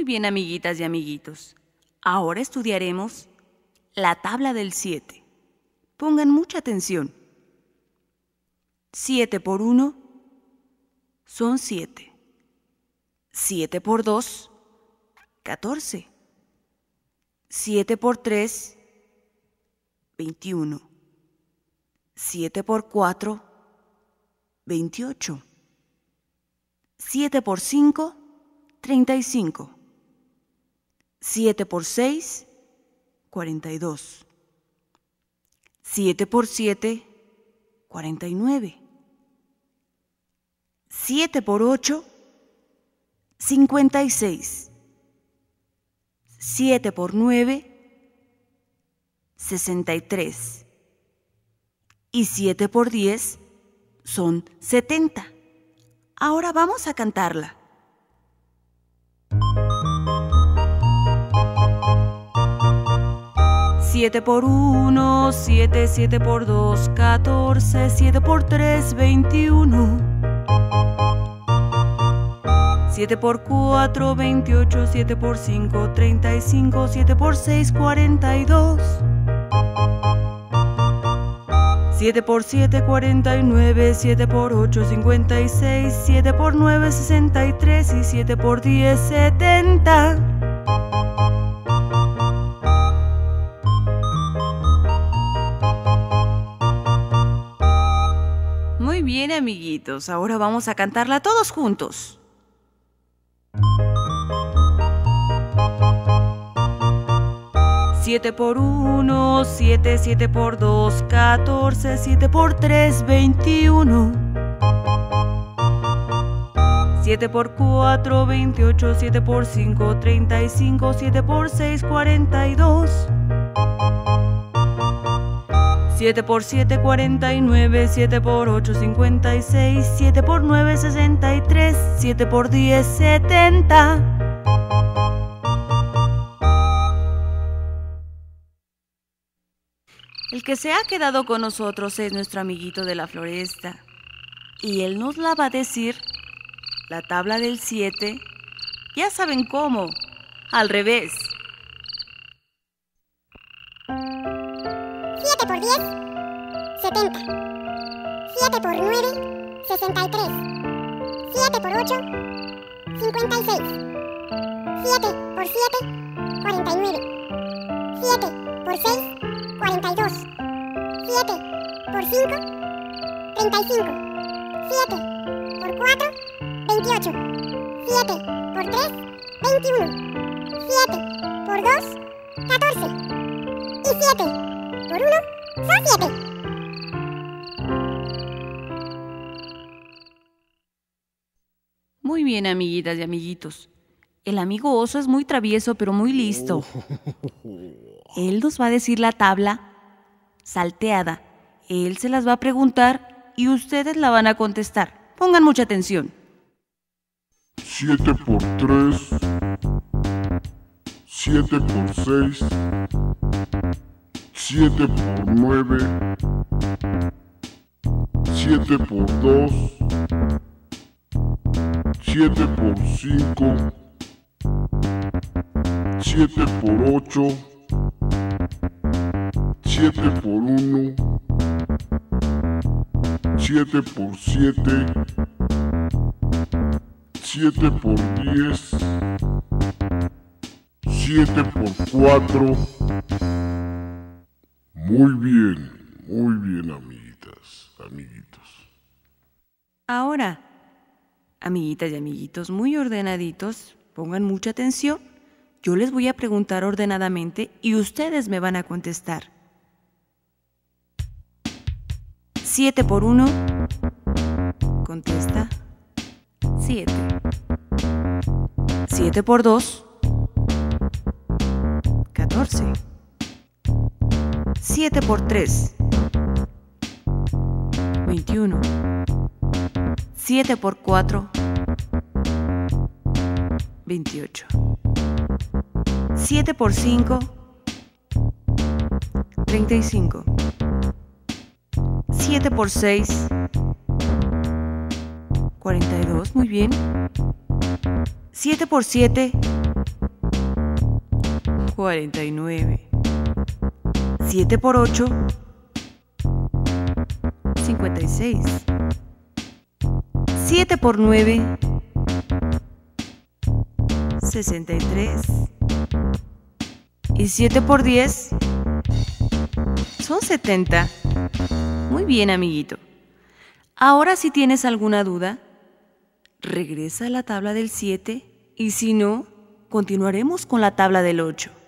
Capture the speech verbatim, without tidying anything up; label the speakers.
Speaker 1: Muy bien, amiguitas y amiguitos. Ahora estudiaremos la tabla del siete. Pongan mucha atención. siete por uno son siete. siete por dos, catorce. siete por tres, veintiuno. siete por cuatro, veintiocho. siete por cinco, treinta y cinco. siete por seis, cuarenta y dos. siete por siete, cuarenta y nueve. siete por ocho, cincuenta y seis. siete por nueve, sesenta y tres. Y siete por diez son setenta. Ahora vamos a cantarla. siete por uno, siete, siete por dos, catorce, siete por tres, veintiuno. siete por cuatro, veintiocho, siete por cinco, treinta y cinco, siete por seis, cuarenta y dos. siete por siete, cuarenta y nueve, siete por ocho, cincuenta y seis, siete por nueve, sesenta y tres y siete por diez, setenta. Muy bien, amiguitos, ahora vamos a cantarla todos juntos. siete por uno, siete, siete por dos, catorce, siete por tres, veintiuno. siete por cuatro, veintiocho, siete por cinco, treinta y cinco, siete por seis, cuarenta y dos. siete por siete, cuarenta y nueve, siete por ocho, cincuenta y seis, siete por nueve, sesenta y tres, siete por diez, setenta. El que se ha quedado con nosotros es nuestro amiguito de la floresta. Y él nos la va a decir, la tabla del siete, ya saben cómo, al revés.
Speaker 2: siete por diez, setenta. siete por nueve, sesenta y tres. siete por ocho, cincuenta y seis. siete por siete, cuarenta y nueve. siete por seis, cuarenta y dos. siete por cinco, treinta y cinco. siete por cuatro, veintiocho. siete por tres, veintiuno. siete por dos, catorce. Y siete por uno son siete.
Speaker 1: Muy bien, amiguitas y amiguitos. El amigo oso es muy travieso, pero muy listo. Él nos va a decir la tabla salteada. Él se las va a preguntar y ustedes la van a contestar. Pongan mucha atención.
Speaker 3: siete por tres, siete por seis, siete por nueve, siete por dos, siete por cinco, siete por ocho, siete por uno, siete por siete, siete por diez, siete por cuatro. Muy bien, muy bien, amiguitas, amiguitos.
Speaker 1: Ahora, amiguitas y amiguitos muy ordenaditos, pongan mucha atención. Yo les voy a preguntar ordenadamente y ustedes me van a contestar. siete por uno, contesta siete. siete por dos, catorce. siete por tres, veintiuno. siete por cuatro, veintiocho. siete por cinco, treinta y cinco. siete por seis, cuarenta y dos, muy bien. siete por siete, cuarenta y nueve. siete por ocho, cincuenta y seis. siete por nueve, sesenta y tres. Y siete por diez son setenta. Muy bien, amiguito. Ahora, si tienes alguna duda, regresa a la tabla del siete y si no, continuaremos con la tabla del ocho.